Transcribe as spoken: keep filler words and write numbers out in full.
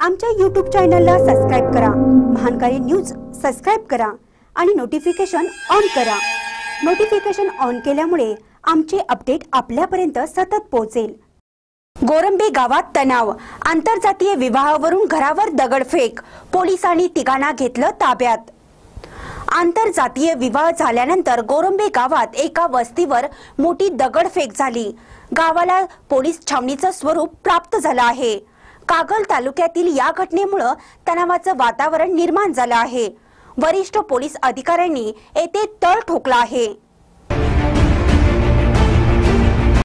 आमच्या यूट्यूब चॅनलला सबस्क्राइब करा, महानकारी न्यूज सबस्क्राइब करा आणि नोटिफिकेशन ऑन करा। नोटिफिकेशन ऑन केल्यामुळे आमचे अपडेट आपल्यापर्यंत सतत पोहोचेल। गोरंबे गावात तणाव, आंतरजातीय विवाहावरून घरावर दगडफेक, पोलिसांनी तिघांना घेतलं ताब्यात। आंतरजातीय विवाह झाल्यानंतर गोरंबे गावात एका वस्तीवर मोठी दगडफेक झाली। गावाला पोलीस छावणीचं स्वरूप प्राप्त झालं आहे। कागल तालुक्यातील या घटनेमुळे तणावाचं वातावरण निर्माण झालं आहे। वरिष्ठ पोलीस अधिकाऱ्यांनी येथे तळ ठोकला आहे।